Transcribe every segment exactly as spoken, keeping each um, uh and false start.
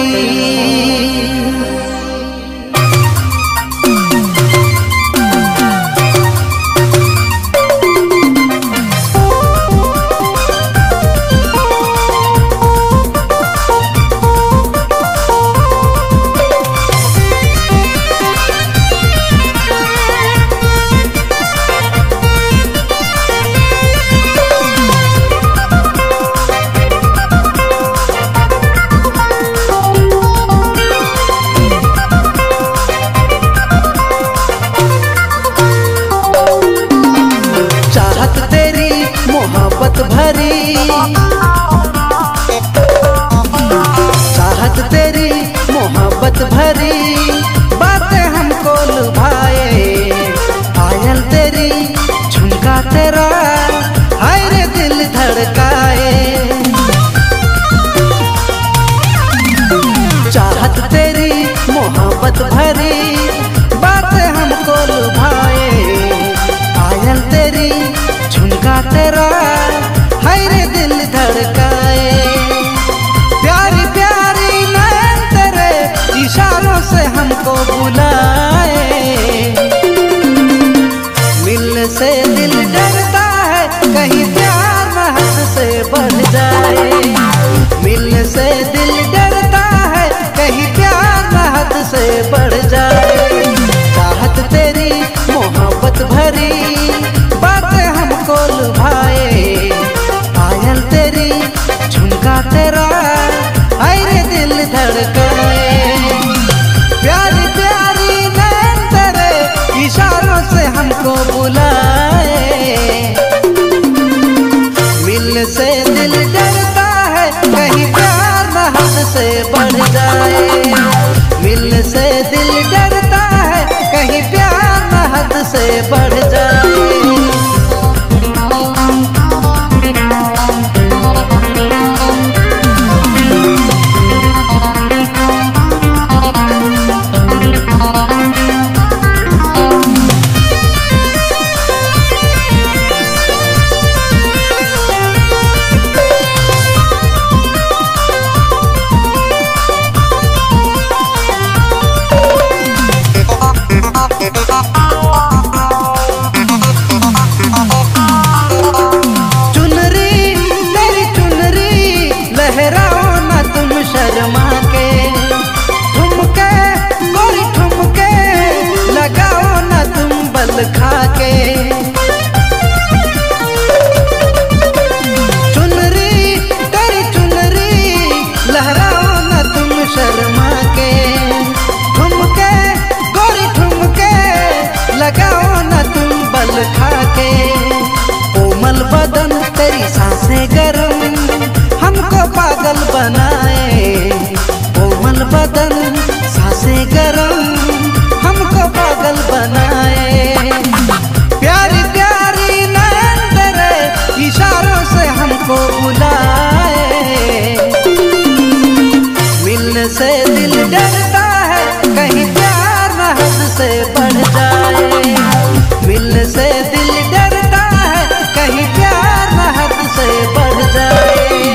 चाहत तेरी मोहब्बत भरी बातें हमको लुभाए। पायल तेरी झुमका तेरा हाय रे दिल धड़काए। चाहत तेरी मोहब्बत भरी बातें हमको लुभाए। पायल तेरी झुमका तेरा हाय रे दिल धड़काए। प्यारी प्यारी नैन तेरे इशारों से हमको बुलाए। मिलने से दिल डरता है कहीं प्यार न हद से बढ़ जाए। मिलने से दिल डरता है कहीं प्यार न हद से बढ़ जाए। चाहत तेरी मोहब्बत भरी बातें हमको लुभाए। पायल तेरी झुमका तेरा हाय रे दिल धड़काए। प्यारी प्यारी नैन तेरे इशारों से हमको बुलाए। मिलने से दिल डरता है कहीं प्यार न हद से बढ़ जाए। मिलने से दिल डरता है कहीं प्यार न हद से बढ़ जाए। खाके चुनरी तेरी चुनरी लहराओ न तुम शर्मा के। ठुमके गोरी ठुमके लगाओ न तुम बल खाके। कोमल बदन तेरी सांसें गरम हमको पागल बनाए। कोमल बदन सांसें गरम हमको पागल बनाए। प्यारी प्यारी नैन तेरे इशारों से हमको बुलाए। मिलने से दिल डरता है कहीं प्यार न हद से बढ़ जाए। मिलने से दिल डरता है कहीं प्यार न हद से बढ़ जाए।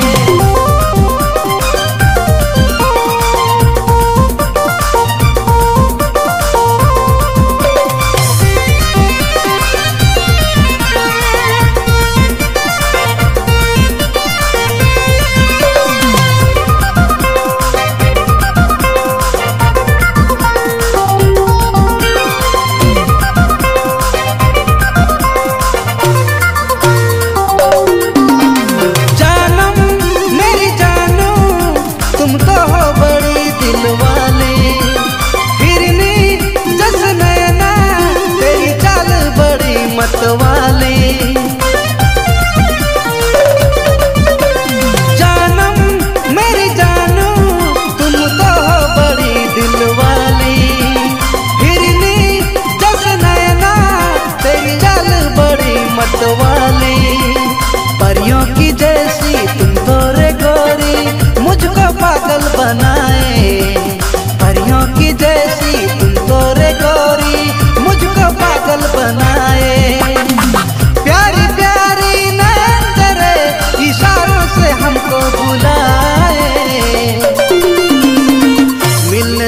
जानम मेरी जानू तुम तो हो बड़ी दिल वाली। हिरनी जस नैना तेरी चाल बड़ी मतवाली। परियों की जैसी तुम तो रे गोरी मुझको पागल बनाए। परियों की जैसी तुम तो रे गोरी मुझको पागल बनाए।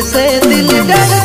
से दिल डरता